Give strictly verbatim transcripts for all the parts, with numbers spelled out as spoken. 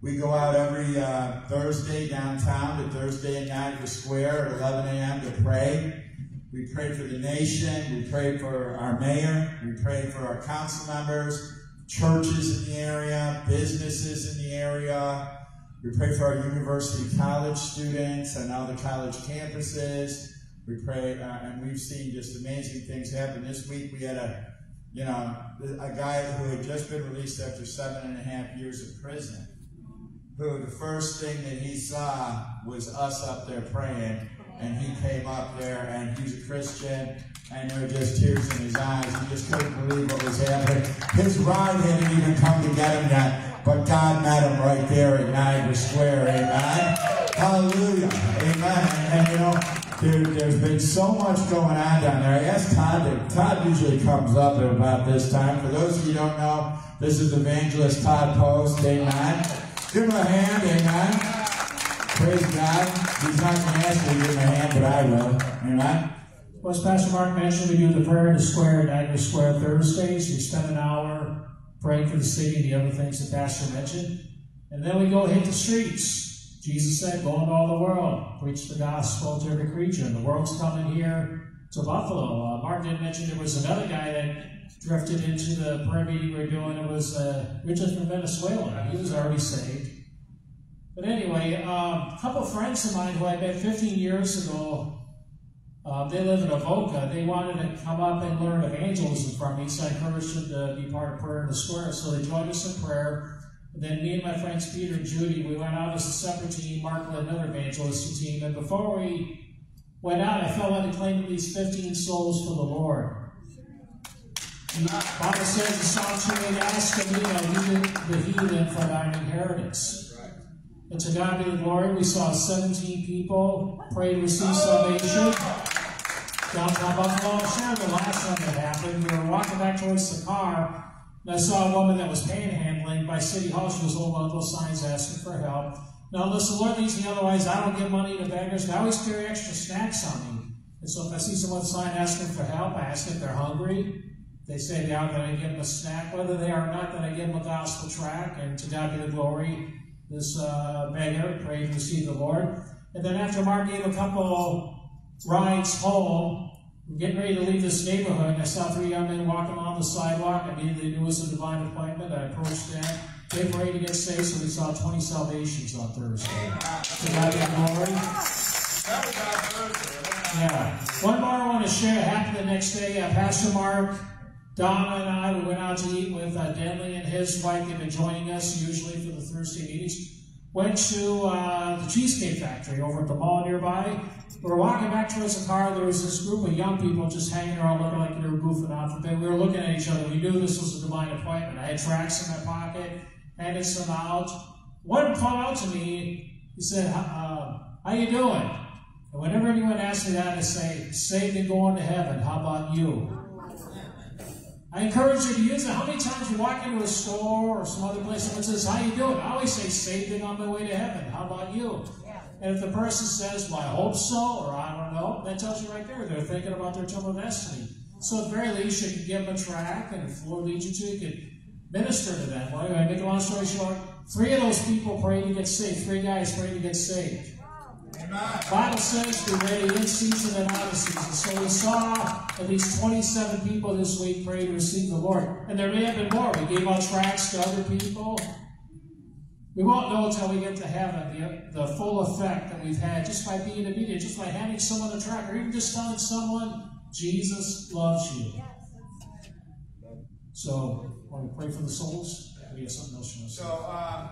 We go out every uh, Thursday downtown to Thursday at Niagara Square at eleven a m to pray. We pray for the nation. We pray for our mayor. We pray for our council members, churches in the area, businesses in the area. We pray for our university college students and all the college campuses. We pray, uh, and we've seen just amazing things happen. This week we had a, you know, a guy who had just been released after seven and a half years of prison, who the first thing that he saw was us up there praying, and he came up there, and he's a Christian, and there were just tears in his eyes. He just couldn't believe what was happening. His ride hadn't even come to get him yet, but God met him right there at Niagara Square, amen? Hallelujah, amen. And, and you know, dude, there's been so much going on down there. I asked Todd, to, Todd usually comes up at about this time. For those of you who don't know, this is Evangelist Todd Post, amen. Give him a hand, amen. Praise God. He's not going to ask me to give him a hand, but I will. Amen. Well, as Pastor Mark mentioned, we do the prayer in the square at Niagara Square Thursdays. We spend an hour praying for the city and the other things that Pastor mentioned. And then we go hit the streets. Jesus said, go into all the world, preach the gospel to every creature. And the world's coming here to Buffalo. Uh, Mark did mention there was another guy that drifted into the prayer meeting we were doing. It was uh, Richard from Venezuela. He was already saved. But anyway, um, a couple of friends of mine who I met fifteen years ago, uh, they live in Avoca. They wanted to come up and learn evangelism from me, so I encouraged them to be part of prayer in the square. So they joined us in prayer. And then me and my friends Peter and Judy, we went out as a separate team. Mark led another evangelistic team. And before we went out, I felt like I claimed at least fifteen souls for the Lord. The Bible says in Psalm two eight, ask of me, I'll give the heathen for thine inheritance. And to God be the glory, we saw seventeen people pray to receive salvation. Downtown Buffalo, I'm sure the last time that happened, we were walking back towards the car, and I saw a woman that was panhandling by City Hall. She was holding one of those signs asking for help. Now listen, Lord leads me, otherwise I don't give money to beggars, and I always carry extra snacks on me. And so if I see someone sign asking for help, I ask if they're hungry. They say they are, then I give them a snack. Whether they are or not, then I give them a gospel tract, and to God be the glory. This uh, beggar prayed to receive the Lord. And then after Mark gave a couple rides home, we're getting ready to leave this neighborhood, and I saw three young men walking along the sidewalk. I immediately knew it was a divine appointment. I approached them. They prayed to get saved, so we saw twenty salvations on Thursday. To God be the glory. Yeah. One more I want to share. It happened the next day. Uh, Pastor Mark, Donna and I, we went out to eat with uh, Denley and his wife. They've been joining us usually for the Thursday meetings. Went to uh, the Cheesecake Factory over at the mall nearby. We were walking back towards the car. There was this group of young people just hanging around looking like they were goofing off. We were looking at each other. We knew this was a divine appointment. I had tracts in my pocket, handed some out. One called out to me. He said, uh, how you doing? And whenever anyone asks me that, I say, saved and going to heaven. How about you? I encourage you to use it. How many times you walk into a store or some other place and someone says, how you doing? I always say, saved and on my way to heaven. How about you? Yeah. And if the person says, well, I hope so, or I don't know, that tells you right there they're thinking about their eternal destiny. So at the very least, you can give them a tract, and if the Lord leads you to, you can minister to them. Well, anyway, make a long story short, three of those people prayed to get saved. Three guys prayed to get saved. The Bible says be ready in season and out of season. So we saw at least twenty-seven people this week pray to receive the Lord. And there may have been more. We gave out tracts to other people. We won't know until we get to heaven the, the full effect that we've had just by being obedient, just by handing someone a tract, or even just telling someone, Jesus loves you. So, want to pray for the souls? We have something else you want to say. So, um,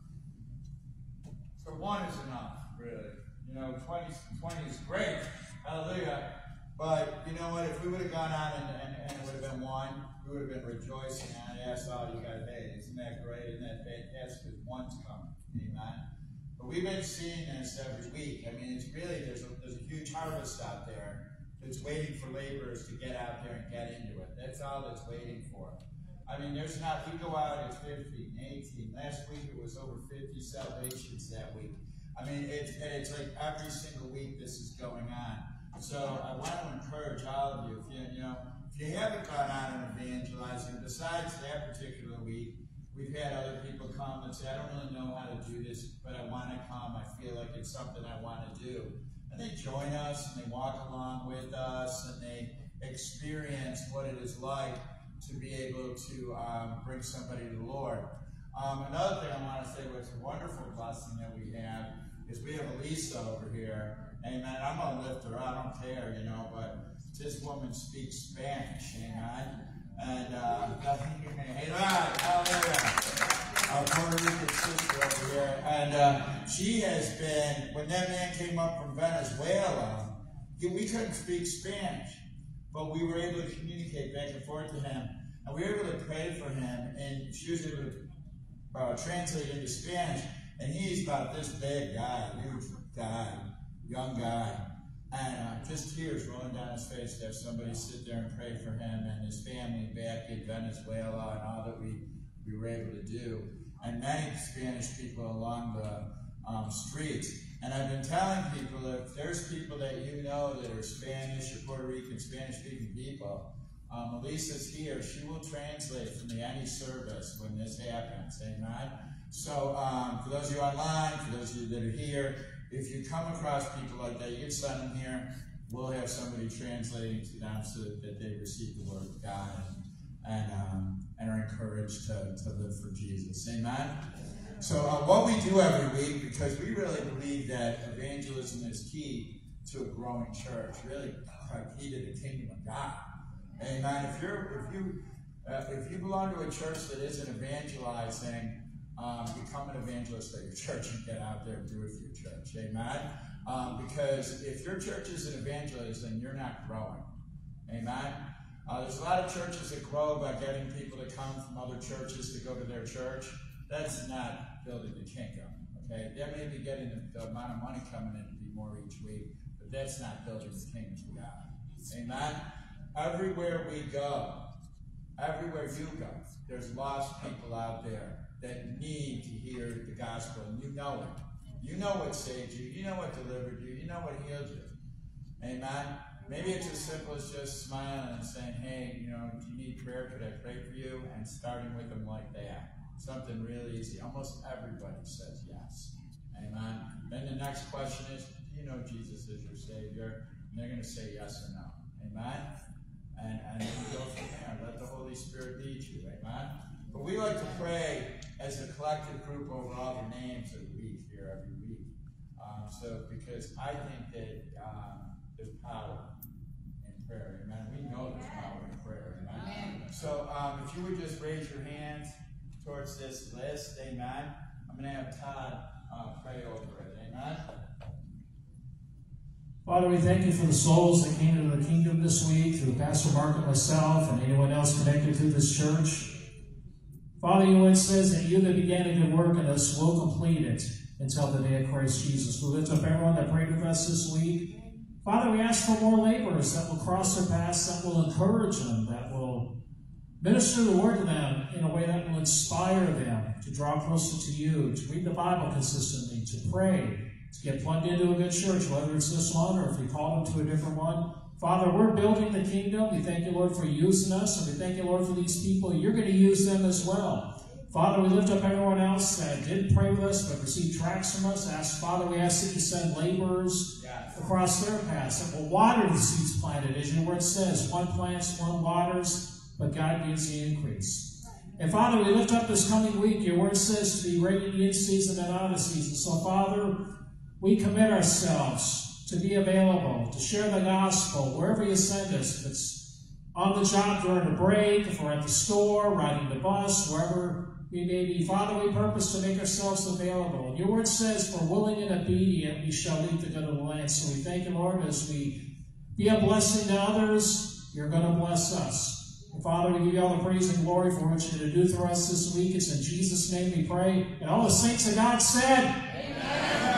so one is enough, really. You know, twenty, twenty is great, hallelujah. But you know what? If we would have gone on and, and, and it would have been one, we would have been rejoicing. And I asked all you guys, hey, isn't that great? Isn't that fantastic? One's coming, amen. But we've been seeing this every week. I mean, it's really there's a there's a huge harvest out there that's waiting for laborers to get out there and get into it. That's all that's waiting for. I mean, there's not. We go out at fifteen, eighteen. Last week it was over fifty salvations that week. I mean, it's, it's like every single week this is going on. So I want to encourage all of you, if you, you know, if you haven't gone out and evangelizing, besides that particular week, we've had other people come and say, I don't really know how to do this, but I want to come. I feel like it's something I want to do. And they join us, and they walk along with us, and they experience what it is like to be able to um, bring somebody to the Lord. Um, another thing I want to say, what's a wonderful blessing that we have, is we have Elisa over here. Amen. I'm going to lift her up. I don't care, you know, but this woman speaks Spanish. Amen. And, uh, hey, hallelujah. Our Puerto Rican sister over here. And uh, she has been, when that man came up from Venezuela, he, we couldn't speak Spanish, but we were able to communicate back and forth to him. And we were able to pray for him, and she was able to uh, translate into Spanish. And he's about this big guy, huge guy, young guy. And uh, just tears rolling down his face to have somebody sit there and pray for him and his family back in Venezuela and all that we, we were able to do. And many Spanish people along the um, streets. And I've been telling people that if there's people that you know that are Spanish or Puerto Rican, Spanish-speaking people, um, Elisa's here. She will translate for me any service when this happens. Amen? So um, for those of you online, for those of you that are here, if you come across people like that, you can send them here. We'll have somebody translating to them so that they receive the word of God and, and, um, and are encouraged to, to live for Jesus. Amen? So uh, what we do every week, because we really believe that evangelism is key to a growing church, really key to the kingdom of God. Amen? If, you're, if, you, uh, if you belong to a church that isn't evangelizing, Um, become an evangelist at your church and get out there and do it for your church. Amen? Um, because if your church isn't evangelizing, you're not growing. Amen? Uh, there's a lot of churches that grow by getting people to come from other churches to go to their church. That's not building the kingdom. Okay? That may be getting the, the amount of money coming in to be more each week, but that's not building the kingdom of God. Amen? Everywhere we go, everywhere you go, there's lost people out there that need to hear the gospel, and you know it. You know what saved you. You know what delivered you. You know what healed you. Amen? Maybe it's as simple as just smiling and saying, hey, you know, do you need prayer? Could I pray for you? And starting with them like that. Something really easy. Almost everybody says yes. Amen? Then the next question is, do you know Jesus is your Savior? And they're going to say yes or no. Amen? And, and then you go from there. Let the Holy Spirit lead you. Amen? But we like to pray as a collective group over all the names that we here every week. Um, so, because I think that um, there's power in prayer. Amen. We know there's power in prayer. Amen. Amen. So, um, if you would just raise your hands towards this list. Amen. I'm going to have Todd uh, pray over it. Amen. Father, we thank you for the souls that came into the kingdom this week through Pastor Mark and myself and anyone else connected to this church. Father, your word says that you that began a good work in us will complete it until the day of Christ Jesus. We lift up everyone that prayed with us this week. Father, we ask for more laborers that will cross their paths, that will encourage them, that will minister the word to them in a way that will inspire them to draw closer to you, to read the Bible consistently, to pray, to get plugged into a good church, whether it's this one or if you call them to a different one. Father, we're building the kingdom. We thank you, Lord, for using us, and we thank you, Lord, for these people. You're going to use them as well. Father, we lift up everyone else that didn't pray with us but received tracts from us. Ask, Father, we ask that you send laborers yes. across their paths that will water the seeds planted. As your word says, one plants, one waters, but God gives the increase. And Father, we lift up this coming week. Your word says to be ready in season and out of season. So, Father, we commit ourselves to be available, to share the gospel wherever you send us. If it's on the job during a break, if we're at the store, riding the bus, wherever we may be. Father, we purpose to make ourselves available. And your word says, for willing and obedient, we shall eat the good of the land. So we thank you, Lord, as we be a blessing to others, you're going to bless us. And Father, we give you all the praise and glory for what you're going to do through us this week. It's in Jesus' name we pray. And all the saints of God said, Amen.